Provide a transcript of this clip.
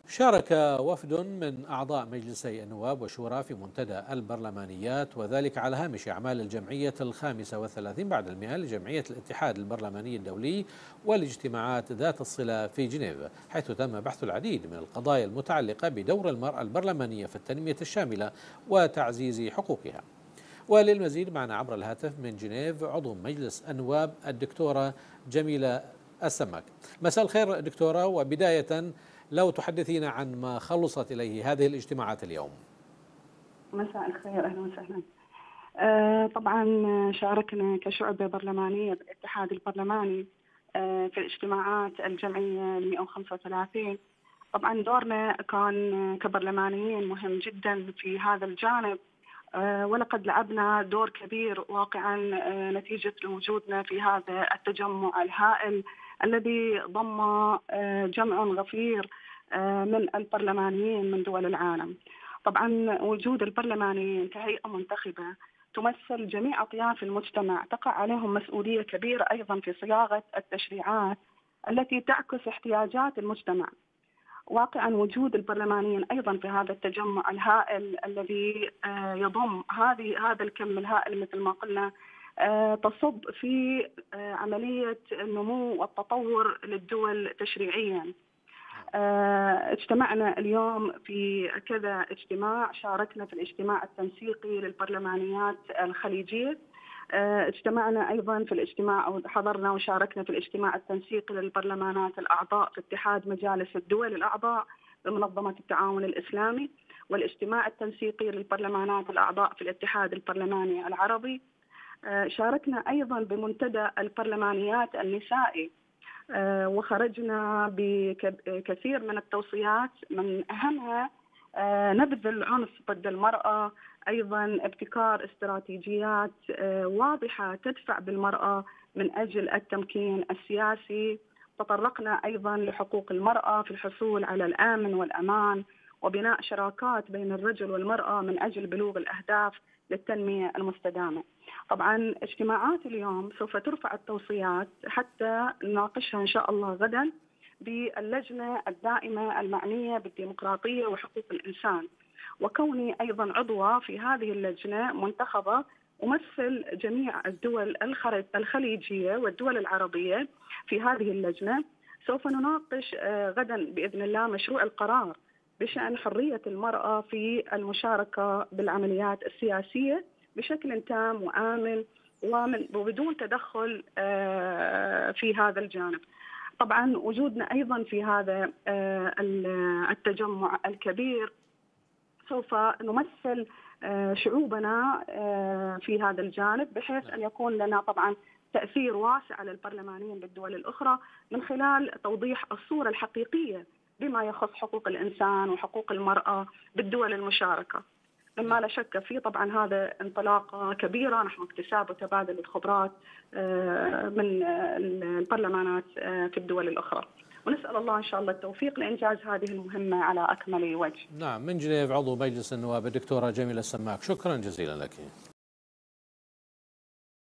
شارك وفد من أعضاء مجلسي النواب وشورى في منتدى البرلمانيات، وذلك على هامش أعمال الجمعية ال35 بعد المئة لجمعية الاتحاد البرلماني الدولي والاجتماعات ذات الصلة في جنيف، حيث تم بحث العديد من القضايا المتعلقة بدور المرأة البرلمانية في التنمية الشاملة وتعزيز حقوقها. وللمزيد معنا عبر الهاتف من جنيف عضو مجلس النواب الدكتورة جميلة السماك. مساء الخير دكتورة، وبداية لو تحدثينا عن ما خلصت إليه هذه الاجتماعات اليوم. مساء الخير، أهلا وسهلا. طبعا شاركنا كشعبة برلمانية بالاتحاد البرلماني في الاجتماعات الجمعية 135. طبعا دورنا كان كبرلمانيين مهم جدا في هذا الجانب، ولقد لعبنا دور كبير واقعا نتيجة وجودنا في هذا التجمع الهائل الذي ضم جمع غفير من البرلمانيين من دول العالم. طبعا وجود البرلمانيين كهيئة منتخبة تمثل جميع أطياف المجتمع، تقع عليهم مسؤولية كبيرة أيضا في صياغة التشريعات التي تعكس احتياجات المجتمع. واقعا وجود البرلمانيين أيضا في هذا التجمع الهائل الذي يضم هذا الكم الهائل مثل ما قلنا تصب في عملية النمو والتطور للدول تشريعيا. اجتمعنا اليوم في كذا اجتماع، شاركنا في الاجتماع التنسيقي للبرلمانيات الخليجية، اجتمعنا أيضا في الاجتماع أو حضرنا وشاركنا في الاجتماع التنسيقي للبرلمانات الأعضاء في اتحاد مجالس الدول الأعضاء بمنظمة التعاون الإسلامي، والاجتماع التنسيقي للبرلمانات الأعضاء في الاتحاد البرلماني العربي. شاركنا أيضا بمنتدى البرلمانيات النسائي، وخرجنا بكثير من التوصيات، من أهمها نبذ العنف ضد المرأة، أيضا ابتكار استراتيجيات واضحة تدفع بالمرأة من أجل التمكين السياسي. تطرقنا أيضا لحقوق المرأة في الحصول على الأمن والأمان وبناء شراكات بين الرجل والمرأة من أجل بلوغ الأهداف للتنمية المستدامة. طبعا اجتماعات اليوم سوف ترفع التوصيات حتى نناقشها إن شاء الله غدا باللجنة الدائمة المعنية بالديمقراطية وحقوق الإنسان، وكوني أيضا عضوة في هذه اللجنة منتخبة أمثل جميع الدول الخليجية والدول العربية في هذه اللجنة. سوف نناقش غدا بإذن الله مشروع القرار بشأن حرية المرأة في المشاركة بالعمليات السياسية بشكل تام وآمن وبدون تدخل في هذا الجانب. طبعا وجودنا أيضا في هذا التجمع الكبير سوف نمثل شعوبنا في هذا الجانب، بحيث أن يكون لنا طبعا تأثير واسع على البرلمانيين بالدول الأخرى من خلال توضيح الصورة الحقيقية بما يخص حقوق الإنسان وحقوق المرأة بالدول المشاركة، مما لا شك فيه. طبعا هذا انطلاقة كبيرة نحو اكتساب وتبادل الخبرات من البرلمانات في الدول الأخرى، ونسأل الله إن شاء الله التوفيق لإنجاز هذه المهمة على أكمل وجه. نعم، من جنيف عضو مجلس النواب الدكتورة جميلة السماك، شكرا جزيلا لك.